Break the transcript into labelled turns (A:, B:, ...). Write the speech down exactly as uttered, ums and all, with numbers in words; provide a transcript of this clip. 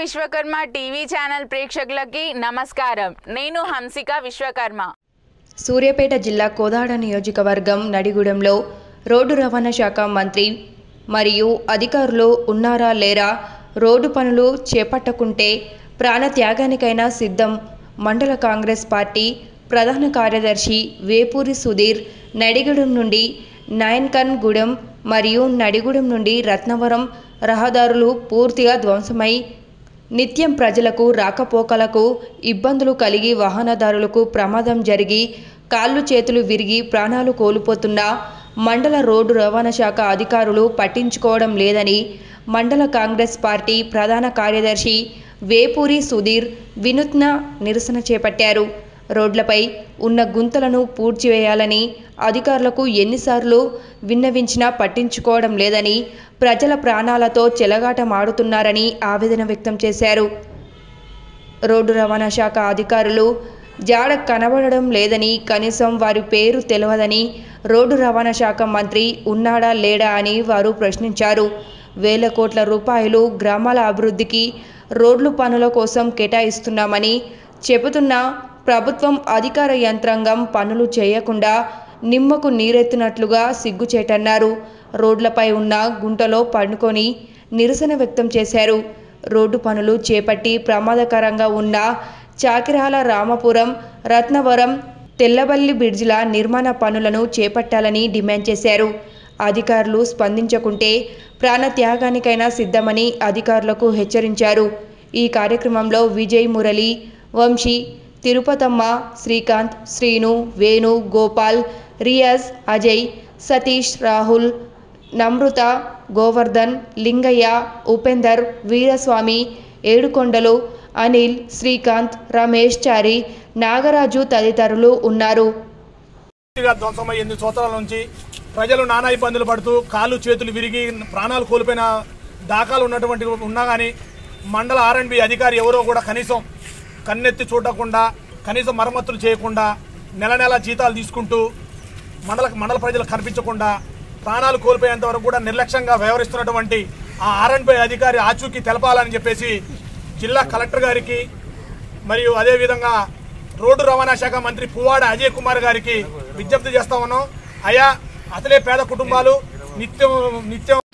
A: Vishwakarma TV channel ప్రేక్షకులకి నమస్కారం. నేను హంసిక విశ్వకర్మ.
B: సూర్యాపేట జిల్లా కోదాడ నియోజకవర్గం నడిగూడెంలో రోడ్డు రవాణా శాఖ మంత్రి మరియు అధికారులు ఉన్నారా లేరా, రోడ్డు పనులు చేపట్టకుంటే ప్రాణత్యాగానికైనా సిద్ధం. మండల కాంగ్రెస్ పార్టీ ప్రధాన కార్యదర్శి వేపూరి సుధీర్ నడిగూడెం నుండి నాయన్కన్ గూడెం మరియు నడిగూడెం నుండి రత్నవరం రహదారులు పూర్తిగా ధ్వంసమై నిత్యం ప్రజలకు రాకపోకలకు ఇబ్బందులు కలిగి వాహనదారులకు ప్రమాదం జరిగి కాళ్ళు చేతులు విరిగి ప్రాణాలు కోల్పోతున్నా మండల రోడ్డు రవాణా శాఖ అధికారులు పట్టించుకోవడం లేదని మండల కాంగ్రెస్ పార్టీ ప్రధాన కార్యదర్శి వేపూరి సుధీర్ వినూత్న నిరసన చేపట్టారు. రోడ్లపై ఉన్న గుంతలను పూడ్చివేయాలని అధికారులకు ఎన్నిసార్లు విన్నవించినా పట్టించుకోవడం లేదని, ప్రజల ప్రాణాలతో చెలగాటమాడుతున్నారని ఆవేదన వ్యక్తం చేశారు. రోడ్డు రవాణా శాఖ అధికారులు జాడ కనబడడం లేదని, కనీసం వారి పేరు తెలియదని, రోడ్డు రవాణా శాఖ మంత్రి ఉన్నాడా లేడా అని వారు ప్రశ్నించారు. వేల కోట్ల రూపాయలు గ్రామాల అభివృద్ధికి రోడ్లు పనుల కోసం కేటాయిస్తున్నామని చెబుతున్నా ప్రభుత్వం అధికార యంత్రాంగం పనులు చేయకుండా నిమ్మకు నీరెత్తినట్లుగా సిగ్గుచేటన్నారు. రోడ్లపై ఉన్న గుంటలో పండుకొని నిరసన వ్యక్తం చేశారు. రోడ్డు పనులు చేపట్టి ప్రమాదకరంగా ఉన్న చాకిరాల రామపురం, రత్నవరం, తెల్లబల్లి బ్రిడ్జిల నిర్మాణ పనులను చేపట్టాలని డిమాండ్ చేశారు. అధికారులు స్పందించకుంటే ప్రాణత్యాగానికైనా సిద్ధమని అధికారులకు హెచ్చరించారు. ఈ కార్యక్రమంలో విజయ్, మురళి, వంశీ, తిరుపతమ్మ, శ్రీకాంత్, శ్రీను, వేణు, గోపాల్, రియాజ్, అజయ్, సతీష్, రాహుల్, నమృత, గోవర్ధన్, లింగయ్య, ఉపేందర్, వీరస్వామి, ఏడుకొండలు, అనిల్, శ్రీకాంత్, రమేష్ చారి, నాగరాజు తదితరులు ఉన్నారు.
C: ఎనిమిది సంవత్సరాల నుంచి ప్రజలు నానా ఇబ్బందులు పడుతూ కాళ్ళు చేతులు విరిగి ప్రాణాలు కోల్పోయిన దాఖలు ఉన్నటువంటి ఉన్నా కానీ మండల ఆర్ అండ్ బి అధికారి ఎవరో కూడా కనీసం కన్నెత్తి చూడకుండా, కనీసం మరమ్మతులు చేయకుండా, నెల నెల జీతాలు తీసుకుంటూ మండల మండల ప్రజలకు కనిపించకుండా ప్రాణాలు కోల్పోయేంత వరకు కూడా నిర్లక్ష్యంగా వ్యవహరిస్తున్నటువంటి ఆ ఆర్ అండ్ బి అధికారి ఆచూకీ తెలపాలని చెప్పేసి జిల్లా కలెక్టర్ గారికి మరియు అదేవిధంగా రోడ్డు రవాణా శాఖ మంత్రి పువ్వాడ అజయ్ కుమార్ గారికి విజ్ఞప్తి చేస్తా ఉన్నాం. అయా అసలే పేద కుటుంబాలు నిత్యం నిత్యం